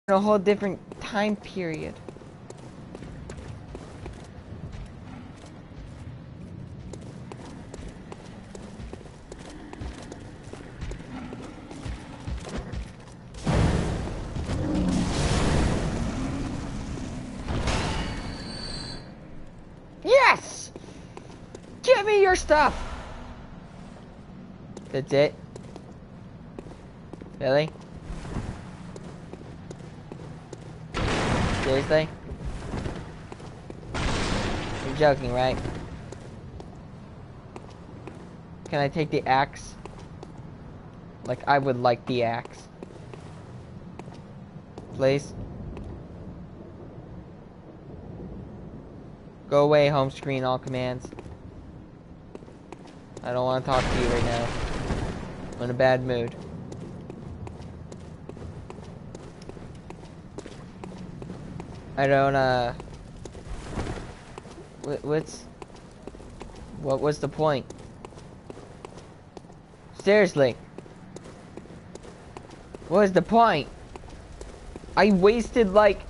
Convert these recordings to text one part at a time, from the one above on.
a whole different time period. Yes! Give me your stuff! That's it? Really? Seriously? You're joking, right? Can I take the axe? Like, I would like the axe. Please? Go away, home screen, all commands. I don't want to talk to you right now. I'm in a bad mood. I don't, what was the point? Seriously. What was the point? I wasted, like,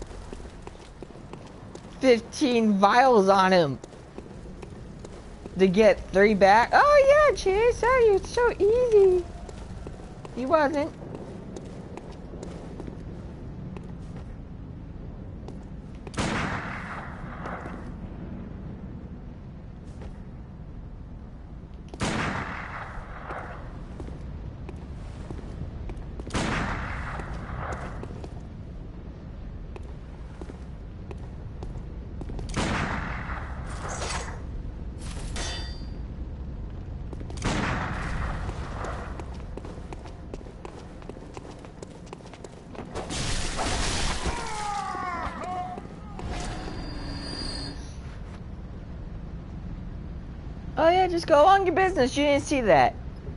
15 vials on him to get 3 back. Oh yeah, Chase, oh, it's so easy. He wasn't. Oh yeah, just go along your business. You didn't see that.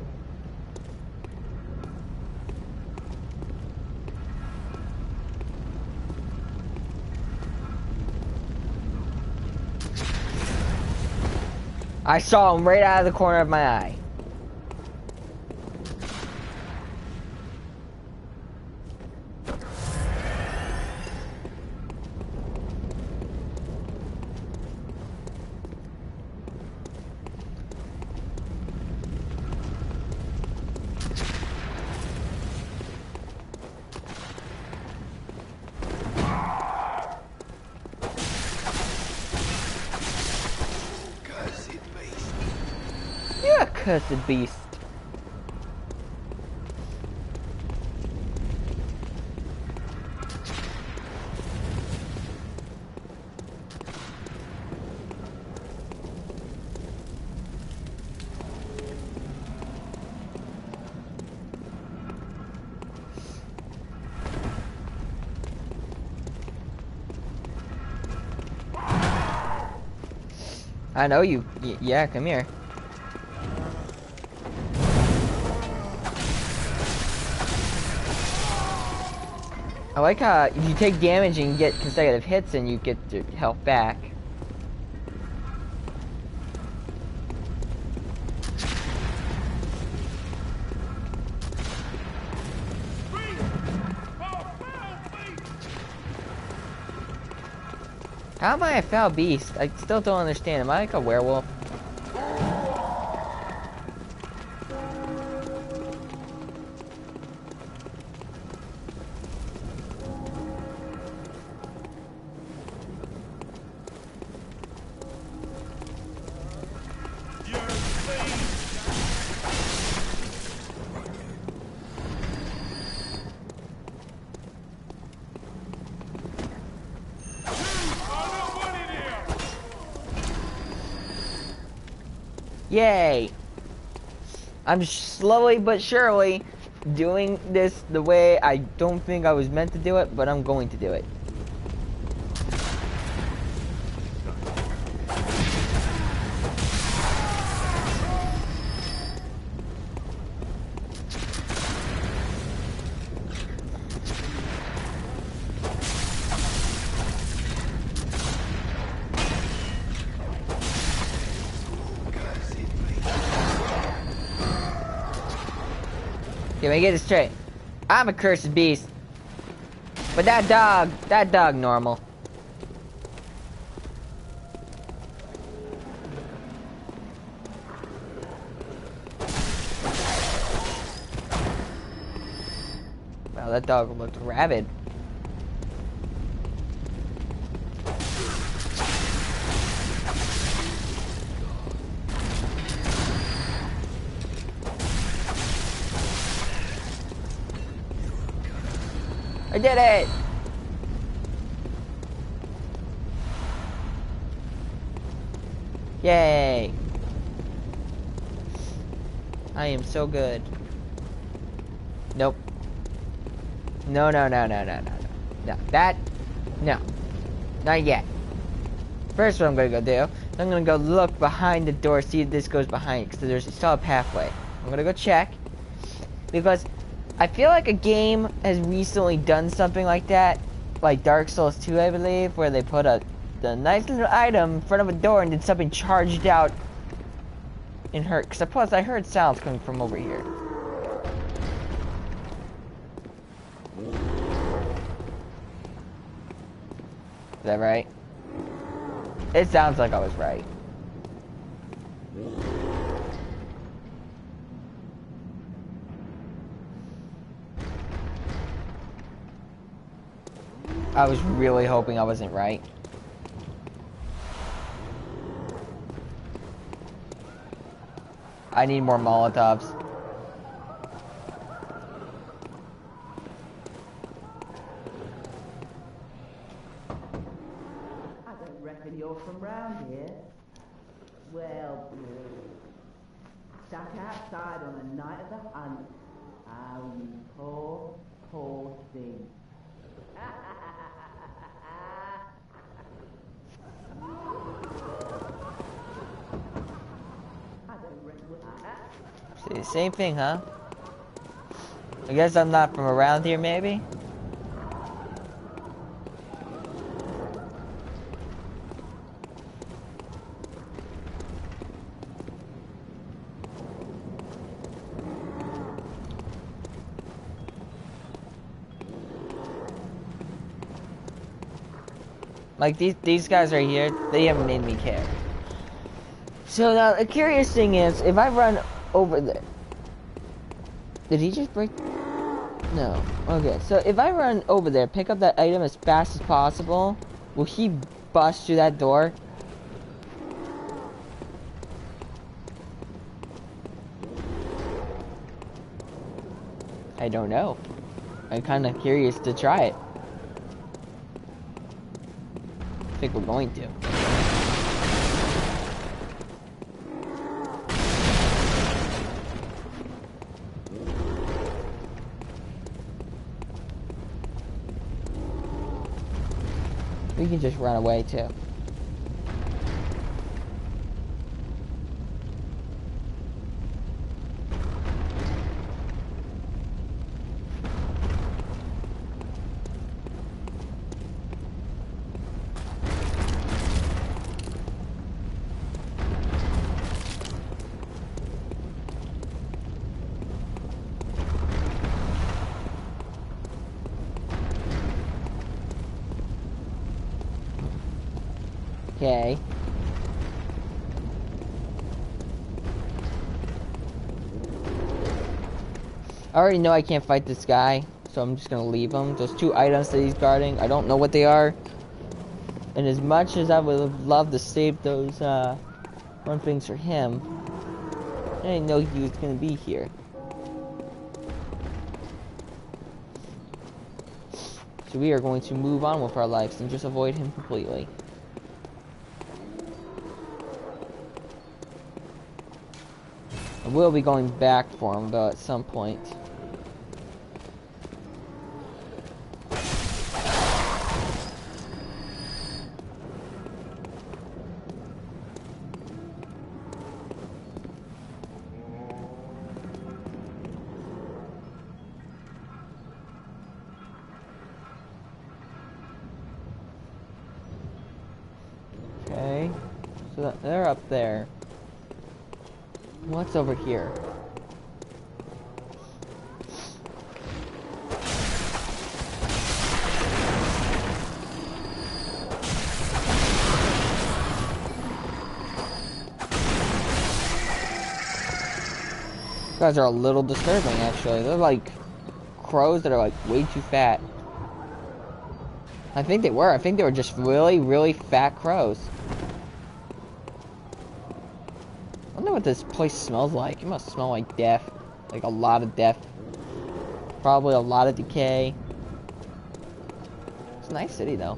I saw him right out of the corner of my eye. Cursed beast. I know you. Yeah, come here. I like how if you take damage and you get consecutive hits and you get your health back. How am I a foul beast? I still don't understand. Am I like a werewolf? Yay! I'm slowly but surely doing this the way I don't think I was meant to do it, but I'm going to do it. Okay, let me get this straight. I'm a cursed beast. But that dog normal. Wow, that dog looked rabid. I did it! Yay! I am so good. Nope. No. No, that, no. Not yet. First what I'm gonna go do, I'm gonna go look behind the door, see if this goes behind, because there's still a pathway. I'm gonna go check, because I feel like a game has recently done something like that, like Dark Souls 2, I believe, where they put the nice little item in front of a door and then something charged out and hurt. Because plus I heard sounds coming from over here. Is that right? It sounds like I was right. I was really hoping I wasn't right. I need more Molotovs. I don't reckon you're from round here. Well, stuck outside on a night of the hunt. Oh, you poor, poor thing. See, same thing, huh? I guess I'm not from around here, maybe? Like, these guys right here, they haven't made me care. So now, the curious thing is, if I run over there... Did he just break... No. Okay, so if I run over there, pick up that item as fast as possible, will he bust through that door? I don't know. I'm kind of curious to try it. I think we're going to. We can just run away too. Okay. I already know I can't fight this guy, so I'm just gonna leave him. Those two items that he's guarding, I don't know what they are. And as much as I would have loved to save those one things for him, I didn't know he was gonna be here. So we are going to move on with our lives and just avoid him completely. I will be going back for him, though, at some point. Okay, so they're up there. What's over here? guys are a little disturbing, actually. They're like crows that are like way too fat. I think they were. I think they were just really, really fat crows. I wonder what this place smells like. It must smell like death. Like a lot of death. Probably a lot of decay. It's a nice city, though.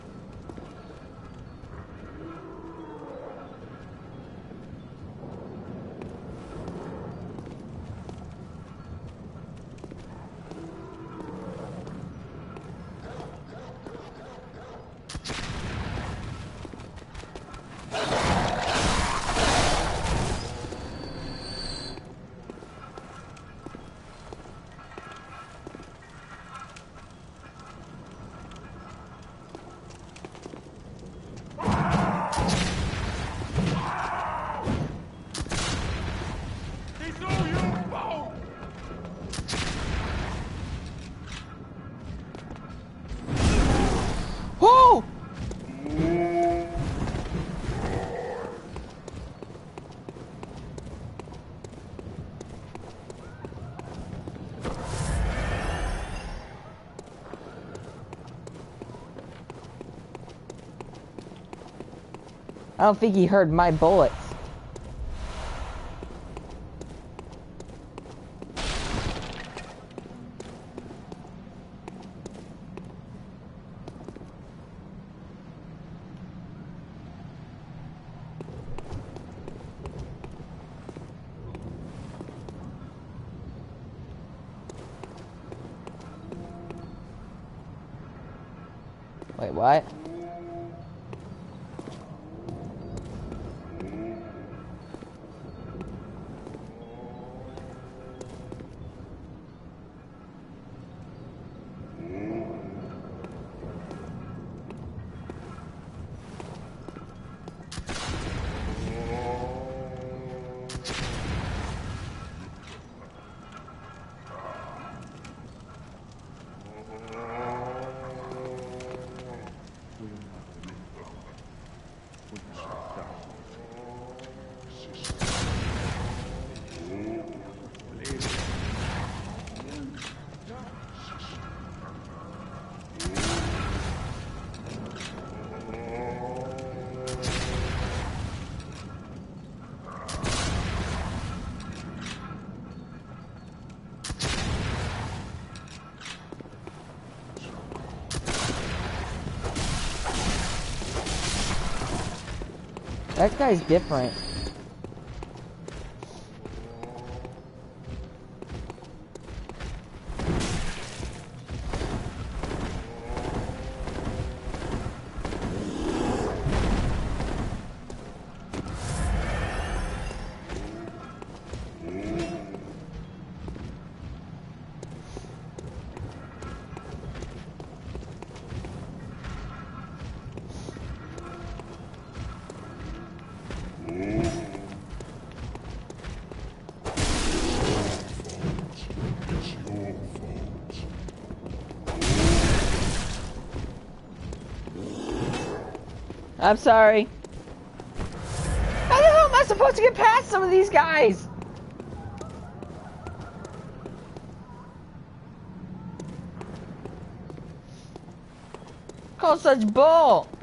I don't think he heard my bullets. Wait, what? That guy's different. I'm sorry. How the hell am I supposed to get past some of these guys? Call such bull.